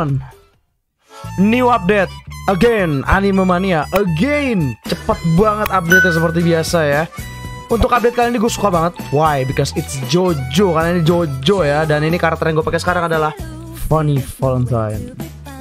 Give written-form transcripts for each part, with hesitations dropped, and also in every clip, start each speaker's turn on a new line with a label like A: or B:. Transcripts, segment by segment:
A: everyone. New update again, Anime Mania again. Cepet banget update-nya seperti biasa ya. Untuk update kali ini gue suka banget. Why? Because it's Jojo. Karena ini Jojo ya. Dan ini karakter yang gue pakai sekarang adalah Funny Valentine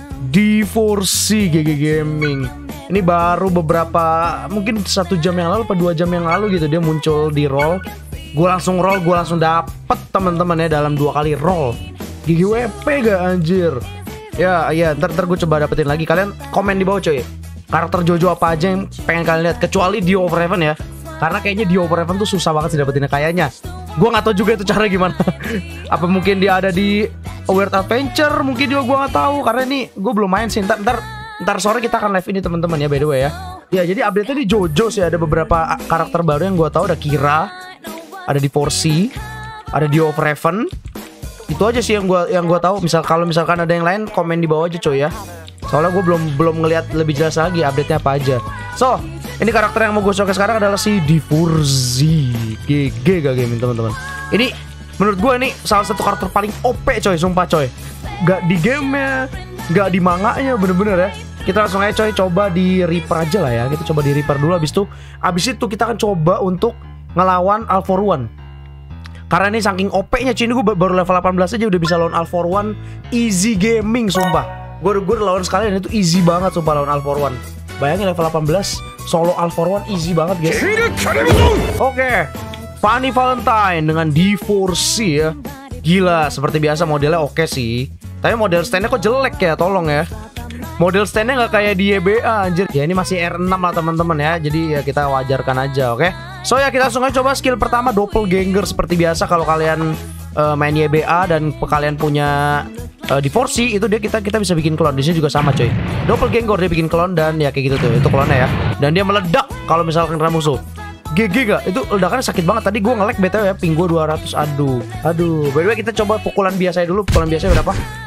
A: D4C GG Gaming. Ini baru beberapa, mungkin 1 jam yang lalu atau 2 jam yang lalu gitu dia muncul di roll. Gue langsung roll, gue langsung dapet teman-teman ya dalam 2 kali roll. GGWP gak anjir? Ya, ntar gue coba dapetin lagi. Kalian komen di bawah coy, karakter Jojo apa aja yang pengen kalian lihat, kecuali Dio of Raven ya. Karena kayaknya Dio of Raven tuh susah banget sih dapetinnya kayaknya. Gue gak tahu juga itu cara gimana. Apa mungkin dia ada di Weird Adventure, mungkin juga gue gak tahu. Karena ini gue belum main sih. Ntar sore kita akan live ini teman-teman ya, by the way ya. Ya jadi update-nya di Jojo sih, ada beberapa karakter baru yang gue tahu. Ada Kira, ada D4C, ada Dio of Raven. Itu aja sih yang gua tahu. Kalau misalkan ada yang lain komen di bawah aja coy ya. Soalnya gue belum ngelihat lebih jelas lagi update-nya apa aja. So, ini karakter yang mau gue showcase sekarang adalah si D4Z GG gak gaming teman-teman. Ini menurut gue ini salah satu karakter paling OP coy, sumpah coy. Gak di gamenya, gak di manganya, bener-bener ya. Kita langsung aja coy, coba di Reaper aja lah ya. Kita coba di Reaper dulu, abis itu kita akan coba untuk ngelawan All For One. Karena ini saking OP-nya cuy, ini gue baru level 18 aja udah bisa lawan All For One. Easy gaming sumpah. Gue lawan sekali dan itu easy banget sumpah lawan All For One. Bayangin level 18 solo All For One easy banget guys. Oke, Funny Valentine dengan D4C ya. Gila, seperti biasa modelnya oke sih. Tapi model stand-nya kok jelek ya, tolong ya. Model stand-nya nggak kayak di YBA anjir. Ya ini masih R6 lah teman-teman ya. Jadi ya kita wajarkan aja, oke. So ya kita langsung aja coba skill pertama Doppelganger seperti biasa. Kalau kalian main YBA dan kalian punya D4C itu kita bisa bikin clone. Di sini juga sama coy. Doppelganger dia bikin clone dan ya kayak gitu tuh. Itu clone-nya ya. Dan dia meledak kalau misalkan kena musuh. GG gak? Itu ledakannya sakit banget. Tadi gue nge-lag BTW ya, ping gue 200. Aduh. By the way kita coba pukulan biasanya dulu. Pukulan biasanya berapa?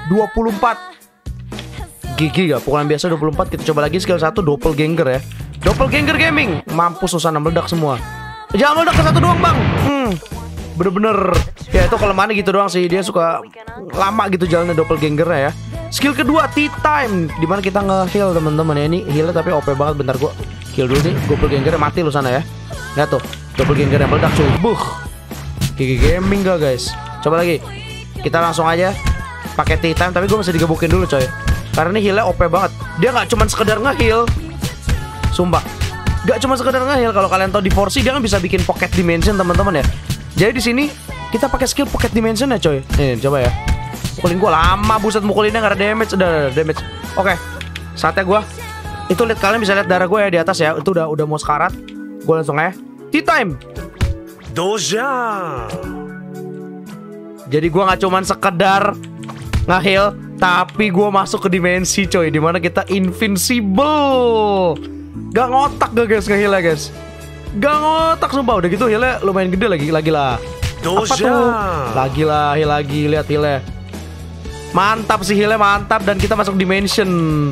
A: 24. GG gak? Pukulan biasa 24. Kita coba lagi skill 1 Doppelganger ya. Doppelganger Gaming. Mampus susah meledak semua. Jangan meledak ke 1 doang bang. Bener-bener. Ya itu kelemahannya gitu doang sih. Dia suka lama gitu jalannya Doppelganger ya. Skill kedua Tea Time, dimana kita nge-heal teman-teman ya. Ini healnya tapi OP banget. Bentar gue kill dulu nih. Doppelganger mati lu sana ya. Lihat tuh Doppelganger yang meledak cuy. GG Gaming gak guys? Coba lagi. Kita langsung aja pakai Tea Time. Tapi gue masih digebukin dulu coy. Karena ini healnya OP banget. Dia gak cuma sekedar nge-heal, sumpah. Gak cuma sekedar nge-heal. Kalau kalian tahu di D4C dia kan bisa bikin Pocket Dimension teman-teman ya. Jadi di sini kita pakai skill Pocket Dimension ya coy. Nih coba ya. Mukulin gue lama buset, mukulinnya gak ada damage. Udah damage. Oke, saatnya gue. Itu lihat, kalian bisa lihat darah gue ya di atas ya. Itu udah mau sekarat. Gue langsung aja Tea Time. Doja. Jadi gue gak cuman sekedar nge-heal, tapi gue masuk ke dimensi coy, dimana kita invincible. Gak ngotak gak guys nge-heal ya guys. Gak ngotak sumpah. Udah gitu healnya lumayan gede lagi lah. Apa tuh? Lagi lah, heal lagi. Lihat healnya. Mantap sih healnya, mantap. Dan kita masuk dimension.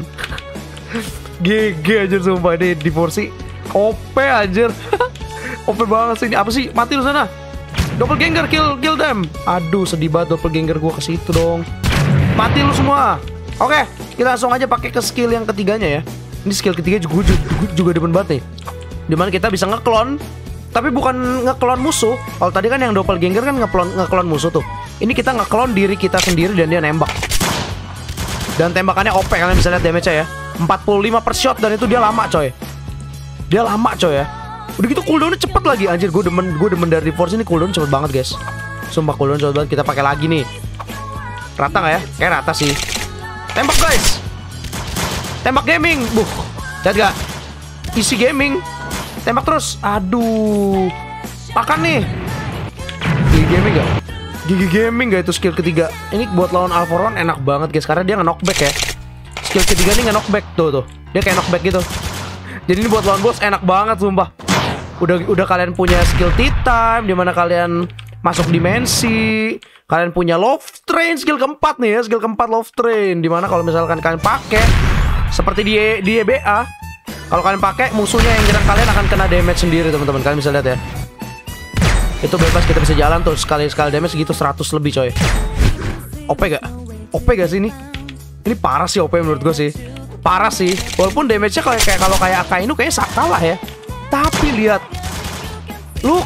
A: GG aja sumpah. Ini D4C OP anjir. OP banget sih ini. Apa sih? Mati lu sana. Doppelganger kill them. Aduh sedih banget Doppelganger gue ke situ dong. Mati lu semua. Oke, kita langsung aja pakai ke skill yang ketiganya ya. Ini skill ketiga juga demen banget nih. Dimana kita bisa ngeklon, tapi bukan ngeklon musuh. Kalau tadi kan yang Doppelganger kan ngeklon musuh tuh. Ini kita ngeklon diri kita sendiri dan dia nembak. Dan tembakannya OP, kalian bisa lihat damage-nya ya. 45 per shot dan itu dia lama coy. Dia lama coy ya. Udah gitu cooldownnya cepet lagi anjir. Gue demen dari D4C ini cooldown cepet banget guys. Sumpah cooldown cepet banget. Kita pakai lagi nih. Rata gak ya? Kayak rata sih. Tembak guys. Tembak gaming. Lihat gak? Isi gaming. Tembak terus. Aduh. Makan nih. Gigi gaming gak? Gigi gaming gak itu skill ketiga? Ini buat lawan All For One enak banget guys. Karena dia nge-knockback ya. Skill ketiga nih nge-knockback. Tuh. Dia kayak knockback gitu. Jadi ini buat lawan boss enak banget sumpah. Udah kalian punya skill Tea Time, dimana kalian masuk dimensi. Kalian punya Love Train skill keempat nih ya. Skill keempat Love Train, dimana kalau misalkan kalian pakai seperti di EBA, kalau kalian pakai musuhnya yang nyerang kalian akan kena damage sendiri teman-teman. Kalian bisa lihat ya. Itu bebas, kita bisa jalan tuh sekali damage segitu 100 lebih coy. OP gak? OP gak sih ini? Ini parah sih OP menurut gue sih. Parah sih. Walaupun damage-nya kalau kayak Akainu kayaknya kalah ya. Tapi lihat. Look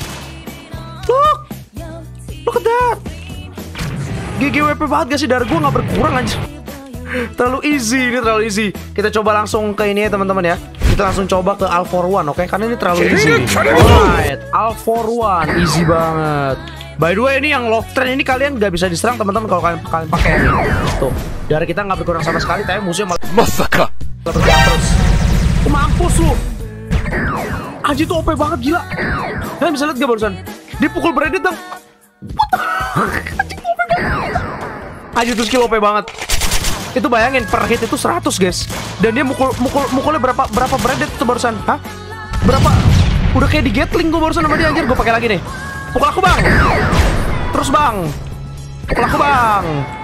A: at that. GGWP banget gak sih? Darah gue gak berkurang aja. Terlalu easy, ini terlalu easy. Kita coba langsung ke ini ya teman-teman ya. Kita langsung coba ke All for One, oke? Karena ini terlalu easy. Alright, All for One, easy banget. By the way, ini yang Love Train ini kalian gak bisa diserang teman-teman kalau kalian pakai ini. Tuh, dari kita nggak berkurang sama sekali, tapi musuhnya malah
B: Masaka
A: berkurang terus. Mampus lu. Aji tuh OP banget gila. Kalian bisa lihat gak barusan? Dipukul Branded dong. Aji tuh skill OP banget. Itu bayangin per hit itu 100 guys. Dan dia mukulnya berapa Branded itu barusan? Hah? Berapa? Udah kayak di Gatling gue barusan sama dia anjir. Gue pakai lagi nih. Pukul aku bang. Terus bang. Pukul aku bang.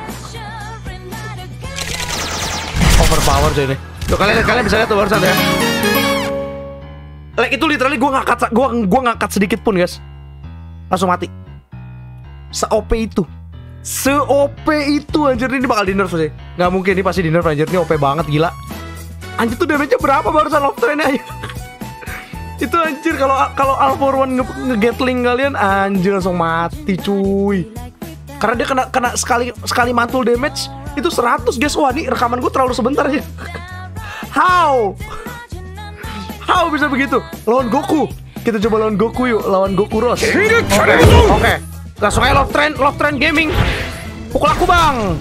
A: Overpower coy ini. Tuh kalian bisa lihat tuh barusan ya. Like itu literally gue ngangkat sedikit pun guys. Langsung mati. Se-OP itu. Se-OP itu anjir, ini bakal di nerf sih. Nggak mungkin, ini pasti di nerf anjir. Ini OP banget gila. Anjir tuh damage-nya berapa barusan Love Train aja. Itu anjir kalau All for One nge-gatling kalian anjir langsung mati cuy. Karena dia kena sekali mantul damage itu 100 guys. Wah, ini rekaman gue terlalu sebentar aja. How bisa begitu? Lawan Goku. Kita coba lawan Goku yuk, lawan Goku Rose. Oke. Langsung aja Love Train Gaming. Pukul aku bang.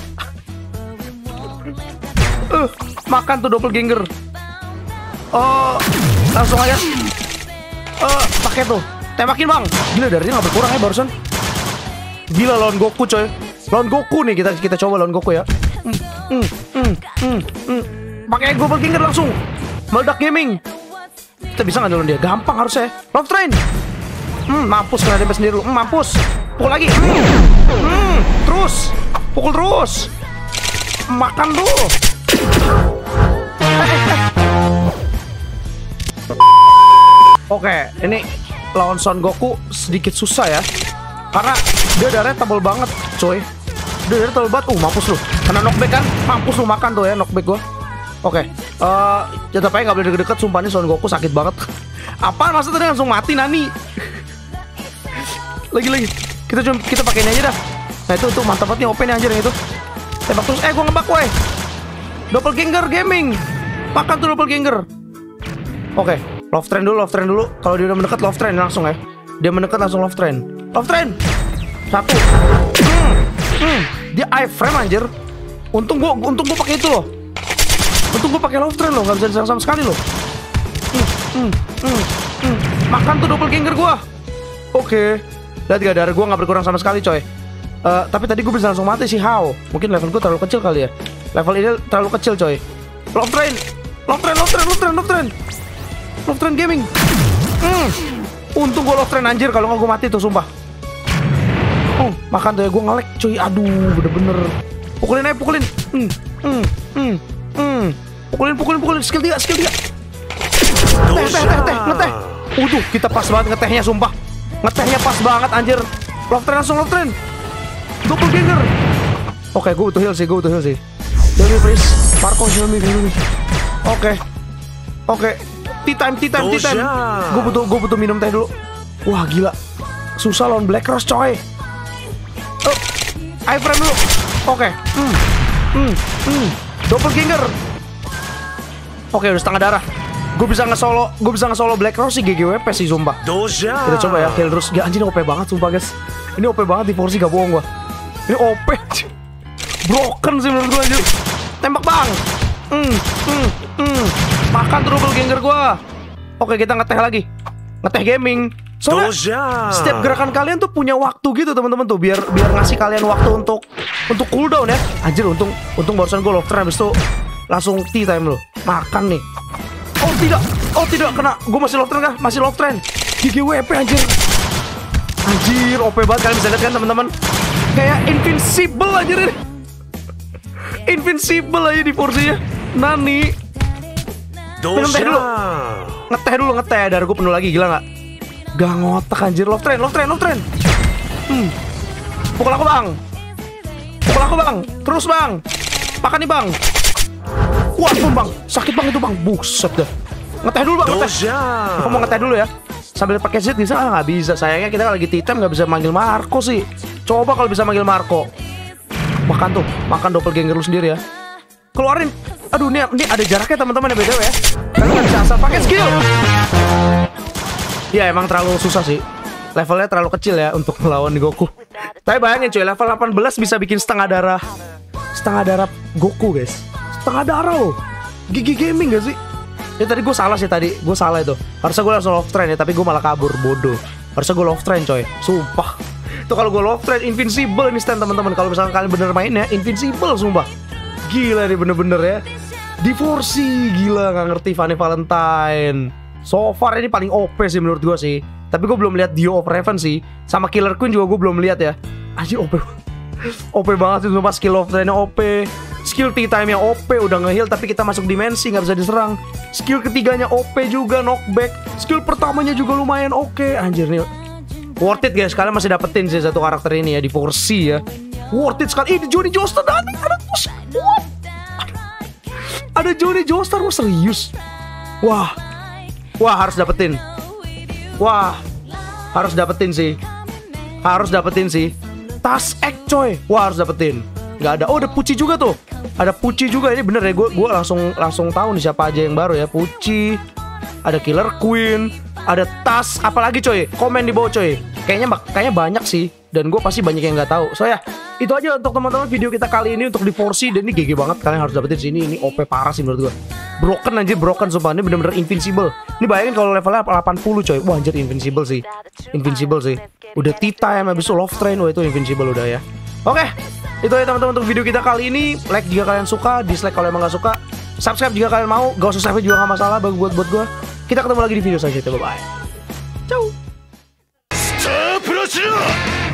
A: Makan tuh doppelganger. Langsung aja. Pakai tuh. Tembakin bang. Gila darahnya nggak berkurang ya barusan. Gila lawan Goku coy. Lawan Goku nih kita coba lawan Goku ya. Pakai doppelganger langsung. Meledak Gaming. Kita bisa nggak lawan dia? Gampang harusnya. Love Train. Mampus kena damage sendiri lu. Mampus. Pukul lagi. Terus. Pukul terus. Makan lu. Oke, ini lawan Son Goku sedikit susah ya. Karena dia darahnya tebal banget, coy. Dia darahnya tebal banget. Mampus lu. Kena knockback kan? Mampus lu makan tuh ya knockback gua. Oke. Tetap aja nggak boleh deket-deket. Sumpah nih Son Goku sakit banget. Apaan masa tadi langsung mati Nani? Lagi. Kita pakai ini aja dah. Nah itu mantap banget nih OP nih anjir yang itu. Tembak terus. Gua ngebak weh. Doppelganger Gaming. Makan tuh doppelganger. Oke. Love Train dulu. Kalau dia udah mendekat Love Train langsung ya. Dia mendekat langsung Love Train. Love Train. Satu. Dia iframe anjir. Untung gua pakai itu loh. Untung gua pakai Love Train loh, nggak bisa diserang sama sekali loh. Makan tuh doppelganger gua. Oke. Lihat gak darah gue gak berkurang sama sekali coy. Tapi tadi gue bisa langsung mati sih. How? Mungkin level gue terlalu kecil kali ya. Level ini terlalu kecil coy. Love Train Gaming. Untung gue Love Train anjir. Kalau gak gue mati tuh sumpah. Makan tuh ya, gue ngelek cuy. Aduh bener-bener. Pukulin aja pukulin. Pukulin. Skill 3. Ngeteh. Kita pas banget ngetehnya sumpah. Ngetehnya pas banget anjir. Love Train langsung Love Train. Doppelganger. Oke, gue butuh heal sih. Heal me please. Marco heal me. Oke. Tea time. Gue butuh minum teh dulu. Wah gila. Susah lawan Black Rose coy. Iframe dulu. Oke. Doppelganger. Oke, udah setengah darah. Gue bisa nge-solo Black Rose sih GGWP sih sumpah. Kita coba ya heal terus. Ya anjir OP banget sumpah guys. Ini OP banget di Forsi, gak bohong gua. Ini OP. Broken sih menurut gua anjir. Tembak bang. Makan tuh doppelganger gua. Oke, kita ngeteh lagi. Ngeteh Gaming. Soalnya setiap gerakan kalian tuh punya waktu gitu teman-teman tuh, biar ngasih kalian waktu untuk cooldown ya. Anjir untung barusan gua Love Train habis itu langsung tea time loh. Makan nih. Oh tidak kena. Gue masih Love Train kah? Masih Love Train. GGWP anjir. Anjir OP banget, kalian bisa lihat kan teman-teman. Kayak invincible anjir ini. Invincible aja di Forza-nya. Nani. Minum teh dulu. Ngeteh. Darah gue penuh lagi, gila gak? Gak ngotak anjir. Love Train. Pukul aku bang. Terus bang. Makan nih bang. Wah pun bang, sakit bang itu bang. Buset dah. Ngeteh dulu bang, ngeteh. Aku mau ngeteh dulu ya. Sambil pakai Z bisa? Nggak bisa. Sayangnya kita lagi titam nggak bisa manggil Marco sih. Coba kalau bisa manggil Marco. Makan tuh, makan doppelganger lu sendiri ya. Keluarin. Aduh ini ada jaraknya teman-teman ya BTW ya. Kalian nggak bisa asal pakai skill. Ya emang terlalu susah sih. Levelnya terlalu kecil ya untuk melawan Goku. Tapi bayangin cuy, level 18 bisa bikin setengah darah Goku guys. Setengah darah loh. Gigi gaming gak sih? Ya tadi gue salah sih tadi. Gue salah itu. Harusnya gue langsung love train ya, tapi gue malah kabur, bodoh. Harusnya gue love train coy. Sumpah. Itu kalau gue love train invincible ini stand teman-teman. Kalau misalkan kalian bener main ya, invincible sumpah. Gila nih bener-bener ya. Divorsi gila, nggak ngerti Fanny Valentine. So far ini paling OP sih menurut gue sih. Tapi gue belum lihat Dio of Raven sih. Sama Killer Queen juga gue belum lihat ya. Aja OP. OP banget sih sumpah, skill love trainnya OP. Skill T-time nya OP, udah nge-heal tapi kita masuk dimensi, nggak bisa diserang. Skill ketiganya OP juga, knockback. Skill pertamanya juga lumayan oke. Anjir nih worth it guys, kalian masih dapetin sih satu karakter ini ya, Divorsi ya. Worth it sekali. Ini Johnny Joestar ada Johnny Joestar, wah serius. Wah harus dapetin. Harus dapetin sih. Tas X coy. Wah harus dapetin. Nggak ada. Oh ada Pucci juga tuh. Ada Pucci juga, ini bener ya. Gue langsung tahu nih siapa aja yang baru ya. Pucci. Ada Killer Queen. Ada tas. Apalagi coy. Komen di bawah coy. Kayaknya banyak sih. Dan gue pasti banyak yang nggak tahu. So ya itu aja untuk teman-teman video kita kali ini untuk Divorsi. Dan ini GG banget. Kalian harus dapetin sini. Ini OP parah sih menurut gue. Broken anjir, broken sumpah. Ini bener-bener invincible. Ini bayangin kalau levelnya 80 coy. Wah anjir invincible sih. Udah T-time habis itu love train. Wah itu invincible udah ya. Oke, itu aja teman-teman untuk video kita kali ini. Like jika kalian suka, dislike kalau emang gak suka. Subscribe jika kalian mau. Gak usah subscribe juga gak masalah buat gue. Kita ketemu lagi di video selanjutnya. Bye bye. Ciao.